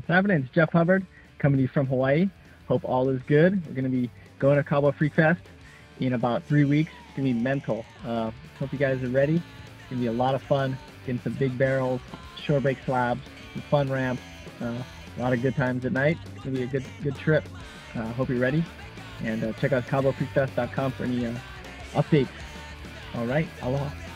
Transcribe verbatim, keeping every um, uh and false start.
What's happening? It's Jeff Hubbard coming to you from Hawaii. Hope all is good. We're going to be going to Cabo Freak Fest in about three weeks. It's going to be mental. Uh, hope you guys are ready. It's going to be a lot of fun. Getting some big barrels, shore break slabs, some fun ramps, uh, a lot of good times at night. It's going to be a good good trip. Uh, hope you're ready. And uh, check out cabo freak fest dot com for any uh, updates. All right, aloha.